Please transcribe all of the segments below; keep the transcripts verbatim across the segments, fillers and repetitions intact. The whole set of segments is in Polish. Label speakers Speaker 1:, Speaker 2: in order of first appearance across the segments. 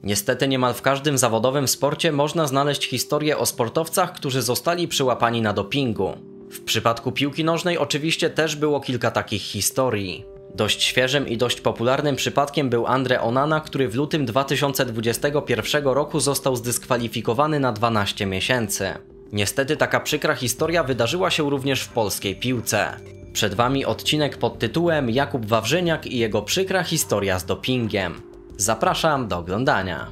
Speaker 1: Niestety niemal w każdym zawodowym sporcie można znaleźć historię o sportowcach, którzy zostali przyłapani na dopingu. W przypadku piłki nożnej oczywiście też było kilka takich historii. Dość świeżym i dość popularnym przypadkiem był Andre Onana, który w lutym dwa tysiące dwudziestego pierwszego roku został zdyskwalifikowany na dwanaście miesięcy. Niestety taka przykra historia wydarzyła się również w polskiej piłce. Przed Wami odcinek pod tytułem Jakub Wawrzyniak i jego przykra historia z dopingiem. Zapraszam do oglądania.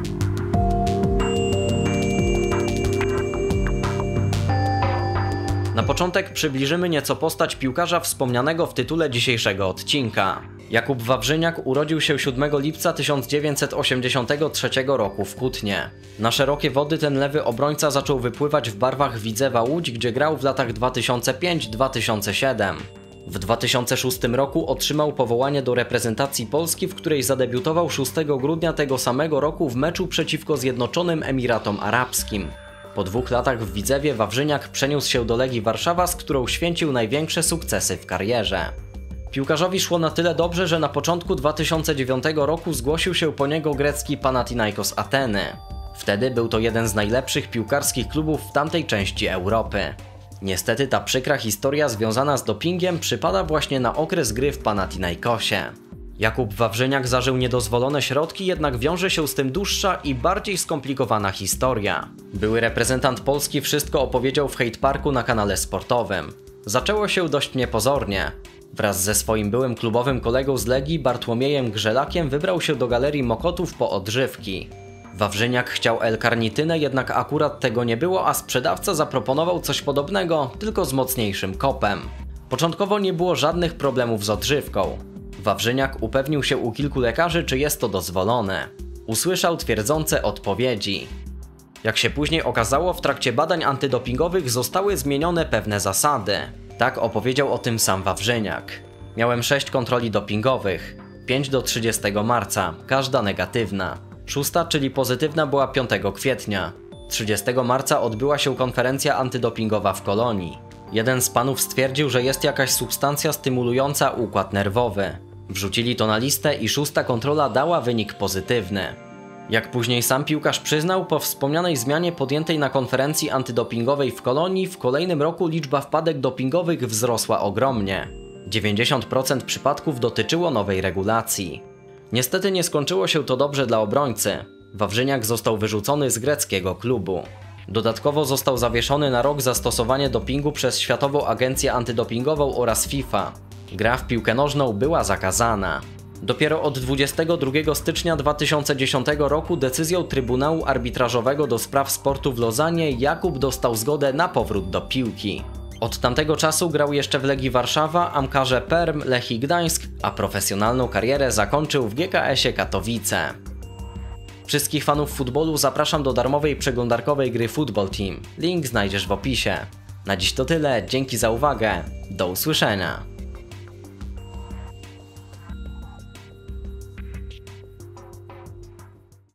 Speaker 1: Na początek przybliżymy nieco postać piłkarza wspomnianego w tytule dzisiejszego odcinka. Jakub Wawrzyniak urodził się siódmego lipca tysiąc dziewięćset osiemdziesiątego trzeciego roku w Kutnie. Na szerokie wody ten lewy obrońca zaczął wypływać w barwach Widzewa Łódź, gdzie grał w latach dwa tysiące piątym do dwa tysiące siódmego. W dwa tysiące szóstym roku otrzymał powołanie do reprezentacji Polski, w której zadebiutował szóstego grudnia tego samego roku w meczu przeciwko Zjednoczonym Emiratom Arabskim. Po dwóch latach w Widzewie Wawrzyniak przeniósł się do Legii Warszawa, z którą święcił największe sukcesy w karierze. Piłkarzowi szło na tyle dobrze, że na początku dwa tysiące dziewiątego roku zgłosił się po niego grecki Panathinaikos Ateny. Wtedy był to jeden z najlepszych piłkarskich klubów w tamtej części Europy. Niestety ta przykra historia związana z dopingiem przypada właśnie na okres gry w Panathinaikosie. Jakub Wawrzyniak zażył niedozwolone środki, jednak wiąże się z tym dłuższa i bardziej skomplikowana historia. Były reprezentant Polski wszystko opowiedział w Hate Parku na kanale sportowym. Zaczęło się dość niepozornie. Wraz ze swoim byłym klubowym kolegą z Legii, Bartłomiejem Grzelakiem, wybrał się do Galerii Mokotów po odżywki. Wawrzyniak chciał L-karnitynę, jednak akurat tego nie było, a sprzedawca zaproponował coś podobnego, tylko z mocniejszym kopem. Początkowo nie było żadnych problemów z odżywką. Wawrzyniak upewnił się u kilku lekarzy, czy jest to dozwolone. Usłyszał twierdzące odpowiedzi. Jak się później okazało, w trakcie badań antydopingowych zostały zmienione pewne zasady. Tak opowiedział o tym sam Wawrzyniak. Miałem sześć kontroli dopingowych, pięć do trzydziestego marca, każda negatywna. Szósta, czyli pozytywna, była piątego kwietnia. trzydziestego marca odbyła się konferencja antydopingowa w Kolonii. Jeden z panów stwierdził, że jest jakaś substancja stymulująca układ nerwowy. Wrzucili to na listę i szósta kontrola dała wynik pozytywny. Jak później sam piłkarz przyznał, po wspomnianej zmianie podjętej na konferencji antydopingowej w Kolonii w kolejnym roku liczba wpadek dopingowych wzrosła ogromnie. dziewięćdziesiąt procent przypadków dotyczyło nowej regulacji. Niestety nie skończyło się to dobrze dla obrońcy. Wawrzyniak został wyrzucony z greckiego klubu. Dodatkowo został zawieszony na rok za stosowanie dopingu przez Światową Agencję Antydopingową oraz FIFA. Gra w piłkę nożną była zakazana. Dopiero od dwudziestego drugiego stycznia dwa tysiące dziesiątego roku decyzją Trybunału Arbitrażowego do Spraw Sportu w Lozanie Jakub dostał zgodę na powrót do piłki. Od tamtego czasu grał jeszcze w Legii Warszawa, Amkarze Perm, Lechii Gdańsk, a profesjonalną karierę zakończył w G K S-ie Katowice. Wszystkich fanów futbolu zapraszam do darmowej przeglądarkowej gry Football Team. Link znajdziesz w opisie. Na dziś to tyle, dzięki za uwagę, do usłyszenia.